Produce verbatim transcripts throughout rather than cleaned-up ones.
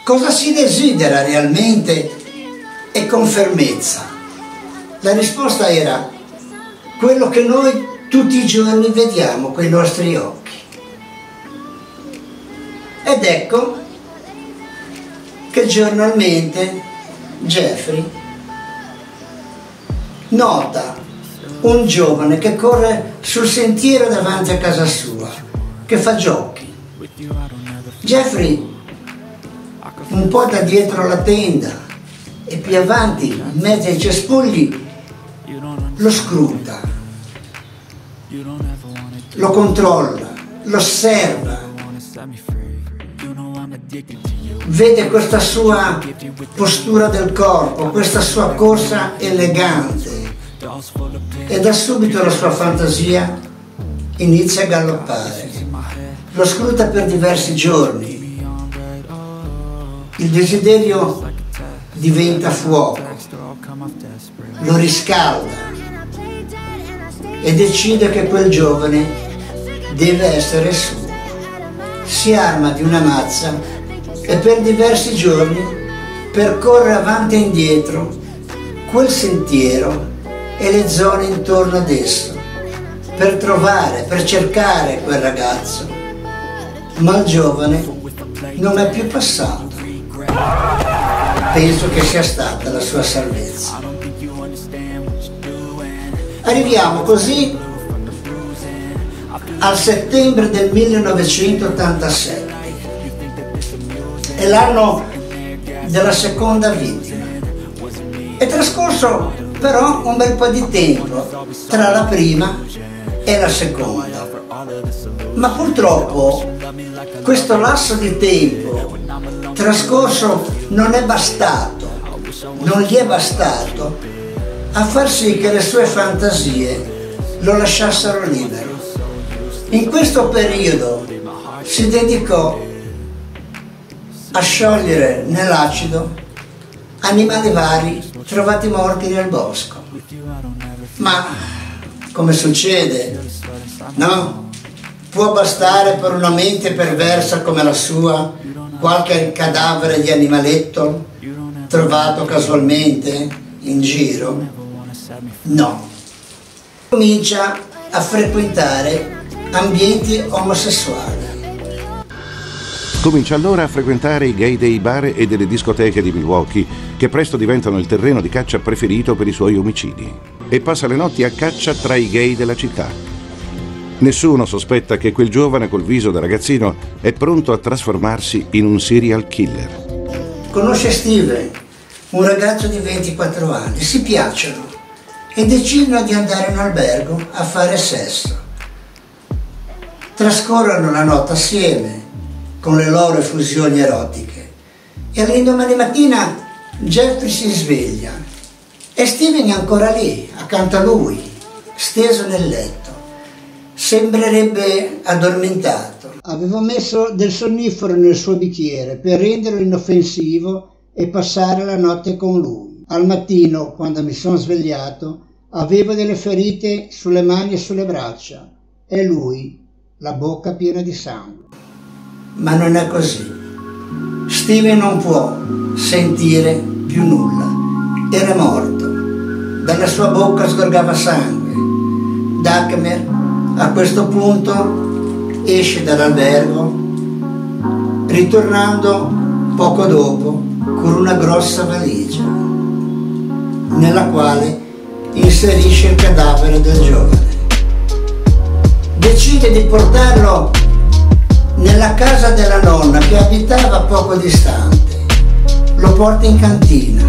Cosa si desidera realmente e con fermezza? La risposta era quello che noi tutti i giorni vediamo con i nostri occhi. Ed ecco che giornalmente Jeffrey nota un giovane che corre sul sentiero davanti a casa sua, che fa giochi. Jeffrey, un po' da dietro la tenda e più avanti, in mezzo ai cespugli, lo scruta, lo controlla, lo osserva, vede questa sua postura del corpo, questa sua corsa elegante, e da subito la sua fantasia inizia a galoppare. Lo scruta per diversi giorni. Il desiderio diventa fuoco, lo riscalda e decide che quel giovane deve essere suo. Si arma di una mazza e per diversi giorni percorre avanti e indietro quel sentiero e le zone intorno ad esso per trovare, per cercare quel ragazzo, ma il giovane non è più passato. Penso che sia stata la sua salvezza. Arriviamo così al settembre del millenovecentottantasette. È l'anno della seconda vittima. È trascorso però un bel po' di tempo tra la prima e la seconda. Ma purtroppo questo lasso di tempo trascorso non è bastato, non gli è bastato a far sì che le sue fantasie lo lasciassero libero. In questo periodo si dedicò a sciogliere nell'acido animali vari trovati morti nel bosco. Ma come succede, no? Può bastare per una mente perversa come la sua qualche cadavere di animaletto trovato casualmente in giro? No. Comincia a frequentare ambienti omosessuali. Comincia allora a frequentare i gay dei bar e delle discoteche di Milwaukee, che presto diventano il terreno di caccia preferito per i suoi omicidi. E passa le notti a caccia tra i gay della città. Nessuno sospetta che quel giovane col viso da ragazzino è pronto a trasformarsi in un serial killer. Conosce Steven, un ragazzo di ventiquattro anni, si piacciono e decidono di andare in albergo a fare sesso. Trascorrono la notte assieme con le loro effusioni erotiche e all'indomani mattina Jeffrey si sveglia e Steven è ancora lì, accanto a lui, steso nel letto. Sembrerebbe addormentato. Avevo messo del sonnifero nel suo bicchiere per renderlo inoffensivo e passare la notte con lui. Al mattino, quando mi sono svegliato, avevo delle ferite sulle mani e sulle braccia e lui, la bocca piena di sangue. Ma non è così. Steven non può sentire più nulla. Era morto. Dalla sua bocca sgorgava sangue. Dahmer a questo punto esce dall'albergo, ritornando poco dopo con una grossa valigia, nella quale inserisce il cadavere del giovane. Decide di portarlo nella casa della nonna che abitava poco distante. Lo porta in cantina,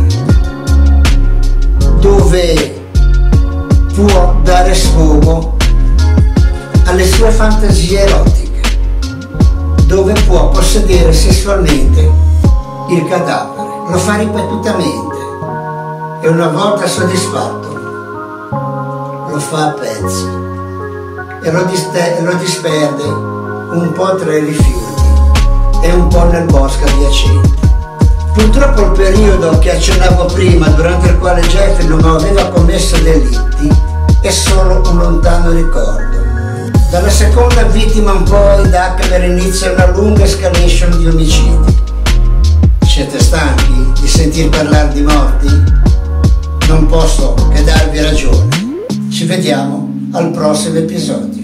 dove può dare sfogo alle sue fantasie erotiche, dove può possedere sessualmente il cadavere. Lo fa ripetutamente e una volta soddisfatto lo fa a pezzi e lo, lo disperde un po' tra i rifiuti e un po' nel bosco adiacente. Purtroppo il periodo che accennavo prima, durante il quale Jeffrey non aveva commesso delitti, è solo un lontano ricordo. Dalla seconda vittima in poi Dahmer inizia una lunga escalation di omicidi. C'è Siete stanchi di sentir parlare di morti? Non posso che darvi ragione. Ci vediamo al prossimo episodio.